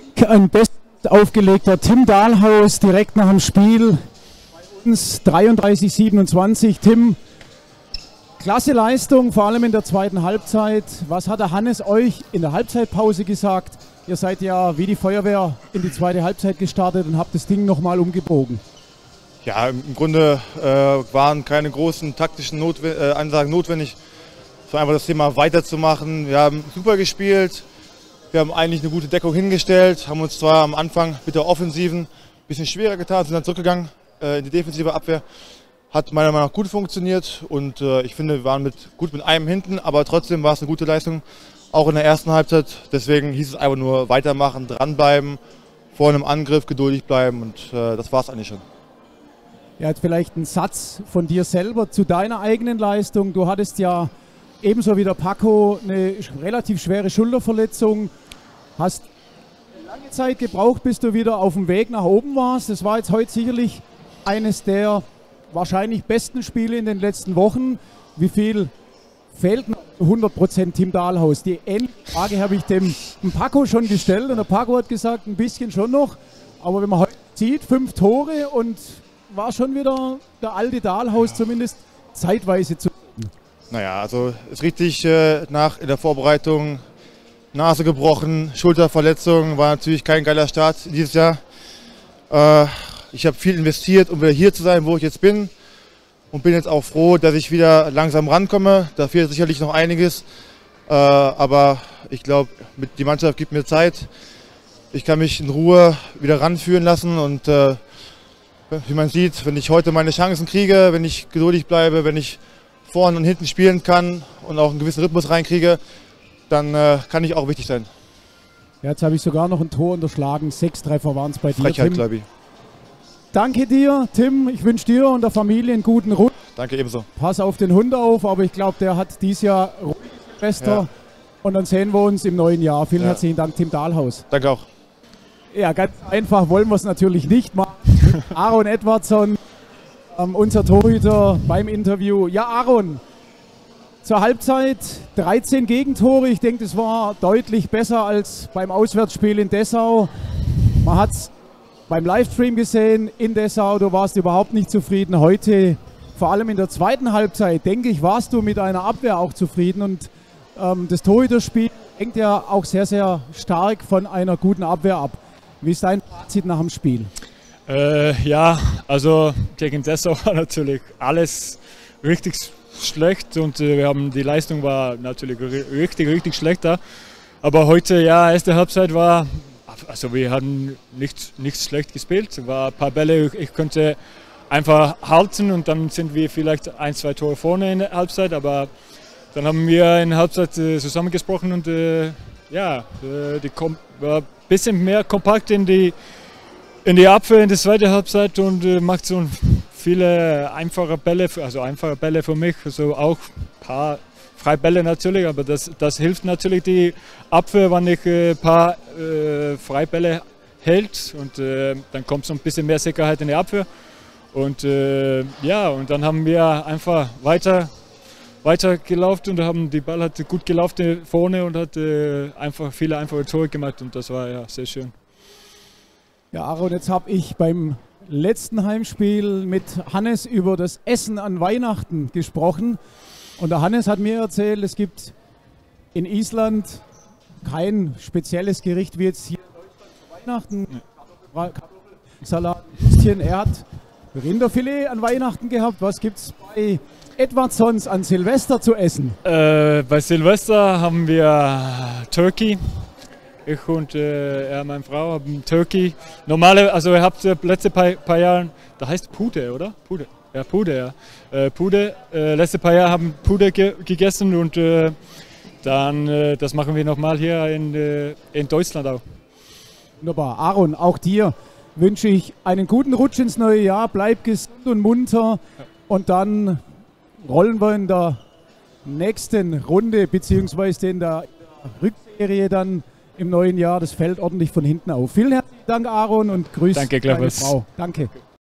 Ein best aufgelegter Tim Dahlhaus direkt nach dem Spiel. Bei uns 33:27. Tim, klasse Leistung, vor allem in der zweiten Halbzeit. Was hat der Hannes euch in der Halbzeitpause gesagt? Ihr seid ja wie die Feuerwehr in die zweite Halbzeit gestartet und habt das Ding nochmal umgebogen. Ja, im Grunde waren keine großen taktischen Ansagen notwendig. Es war einfach das Thema weiterzumachen. Wir haben super gespielt. Wir haben eigentlich eine gute Deckung hingestellt, haben uns zwar am Anfang mit der Offensiven ein bisschen schwerer getan, sind dann zurückgegangen in die defensive Abwehr. Hat meiner Meinung nach gut funktioniert und ich finde, wir waren gut mit einem hinten, aber trotzdem war es eine gute Leistung, auch in der ersten Halbzeit. Deswegen hieß es einfach nur weitermachen, dranbleiben, vor einem Angriff geduldig bleiben und das war es eigentlich schon. Ja, jetzt vielleicht ein Satz von dir selber zu deiner eigenen Leistung. Du hattest ja ebenso wie der Paco eine relativ schwere Schulterverletzung. Hast lange Zeit gebraucht, bis du wieder auf dem Weg nach oben warst. Das war jetzt heute sicherlich eines der wahrscheinlich besten Spiele in den letzten Wochen. Wie viel fehlt noch 100% Tim Dahlhaus? Die ähnliche Frage habe ich dem Paco schon gestellt und der Paco hat gesagt, ein bisschen schon noch. Aber wenn man heute sieht, 5 Tore und war schon wieder der alte Dahlhaus zumindest zeitweise zu. Naja, also ist richtig in der Vorbereitung Nase gebrochen, Schulterverletzung, war natürlich kein geiler Start dieses Jahr. Ich habe viel investiert, um wieder hier zu sein, wo ich jetzt bin und bin jetzt auch froh, dass ich wieder langsam rankomme. Da fehlt sicherlich noch einiges, aber ich glaube, die Mannschaft gibt mir Zeit. Ich kann mich in Ruhe wieder ranführen lassen und wie man sieht, wenn ich heute meine Chancen kriege, wenn ich geduldig bleibe, wenn ich vorne und hinten spielen kann und auch einen gewissen Rhythmus reinkriege, dann kann ich auch wichtig sein. Ja, jetzt habe ich sogar noch ein Tor unterschlagen. 6 Treffer waren es bei dir, Frechheit, Tim. glaube ich. Danke dir, Tim. Ich wünsche dir und der Familie einen guten Rutsch. Danke ebenso. Pass auf den Hund auf, aber ich glaube, der hat dieses Jahr ruhige Silvester. Ja. Und dann sehen wir uns im neuen Jahr. Vielen herzlichen Dank, Tim Dahlhaus. Danke auch. Ja, ganz einfach wollen wir es natürlich nicht machen. Aaron Edwardson, unser Torhüter beim Interview. Ja, Aaron, zur Halbzeit 13 Gegentore. Ich denke, das war deutlich besser als beim Auswärtsspiel in Dessau. Man hat es beim Livestream gesehen in Dessau. Du warst überhaupt nicht zufrieden. Heute, vor allem in der zweiten Halbzeit, denke ich, warst du mit einer Abwehr auch zufrieden. Und das Torhüterspiel hängt ja auch sehr, sehr stark von einer guten Abwehr ab. Wie ist dein Fazit nach dem Spiel? Ja, also gegen Dessau war natürlich alles richtig schlecht und die Leistung war natürlich richtig schlecht da. Aber heute, ja, erste Halbzeit war, also wir haben nichts schlecht gespielt. War ein paar Bälle, ich konnte einfach halten und dann sind wir vielleicht 1, 2 Tore vorne in der Halbzeit. Aber dann haben wir in der Halbzeit zusammengesprochen und war ein bisschen mehr kompakt in die Abwehr in der zweiten Halbzeit und macht so viele einfache Bälle für mich, also auch ein paar Freibälle natürlich, aber das hilft natürlich die Abwehr, wenn ich ein paar Freibälle hält und dann kommt so ein bisschen mehr Sicherheit in die Abwehr und und dann haben wir einfach weiter gelaufen und die Ball hat gut gelaufen vorne und hat viele einfache Tore gemacht und das war ja sehr schön. Ja, Aaron, jetzt habe ich beim letzten Heimspiel mit Hannes über das Essen an Weihnachten gesprochen. Und der Hannes hat mir erzählt, es gibt in Island kein spezielles Gericht wie jetzt hier in Deutschland zu Weihnachten. Kartoffelsalat, Würstchen. Er hat Rinderfilet an Weihnachten gehabt. Was gibt es bei Edwardsons an Silvester zu essen? Bei Silvester haben wir Turkey. Ich und meine Frau haben Turkey. Also ihr habt letzte paar Jahre, da heißt Pude, oder? Pude. Ja, Pude, ja. Letzte paar Jahre haben Pude gegessen und dann das machen wir nochmal hier in Deutschland auch. Wunderbar. Aaron, auch dir wünsche ich einen guten Rutsch ins neue Jahr. Bleib gesund und munter und dann rollen wir in der nächsten Runde beziehungsweise in der Rückserie dann im neuen Jahr das Feld ordentlich von hinten auf. Vielen herzlichen Dank, Aaron, und grüß deine Frau. Danke.